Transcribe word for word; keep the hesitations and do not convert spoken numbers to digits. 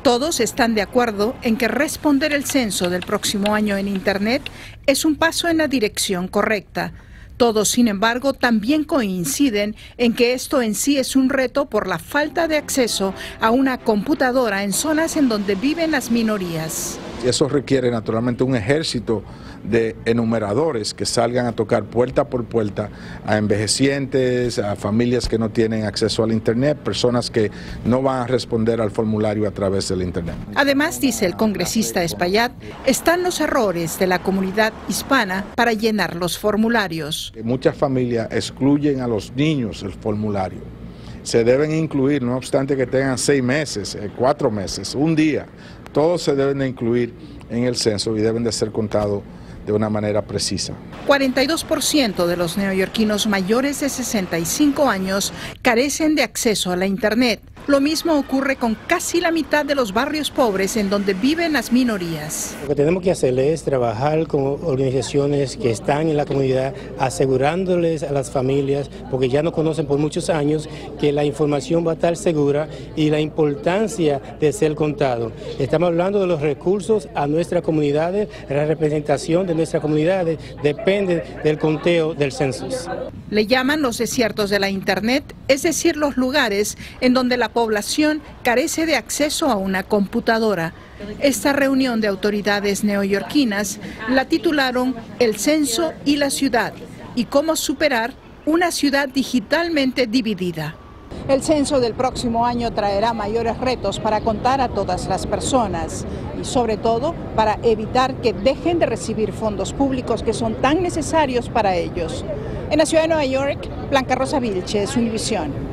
Todos están de acuerdo en que responder el censo del próximo año en Internet es un paso en la dirección correcta. Todos, sin embargo, también coinciden en que esto en sí es un reto por la falta de acceso a una computadora en zonas en donde viven las minorías. Eso requiere naturalmente un ejército de enumeradores que salgan a tocar puerta por puerta a envejecientes, a familias que no tienen acceso al Internet, personas que no van a responder al formulario a través del Internet. Además, dice el congresista Espaillat, están los errores de la comunidad hispana para llenar los formularios. Muchas familias excluyen a los niños del formulario. Se deben incluir, no obstante que tengan seis meses, cuatro meses, un día. Todos se deben de incluir en el censo y deben de ser contados de una manera precisa. cuarenta y dos por ciento de los neoyorquinos mayores de sesenta y cinco años carecen de acceso a la Internet. Lo mismo ocurre con casi la mitad de los barrios pobres en donde viven las minorías. Lo que tenemos que hacer es trabajar con organizaciones que están en la comunidad, asegurándoles a las familias, porque ya no conocen por muchos años, que la información va a estar segura y la importancia de ser contado. Estamos hablando de los recursos a nuestras comunidades, la representación de nuestras comunidades depende del conteo del censo. Le llaman los desiertos de la Internet, es decir, los lugares en donde la población carece de acceso a una computadora. Esta reunión de autoridades neoyorquinas la titularon El censo y la ciudad y cómo superar una ciudad digitalmente dividida. El censo del próximo año traerá mayores retos para contar a todas las personas y sobre todo para evitar que dejen de recibir fondos públicos que son tan necesarios para ellos. En la ciudad de Nueva York, Blanca Rosa Vilches, Univision.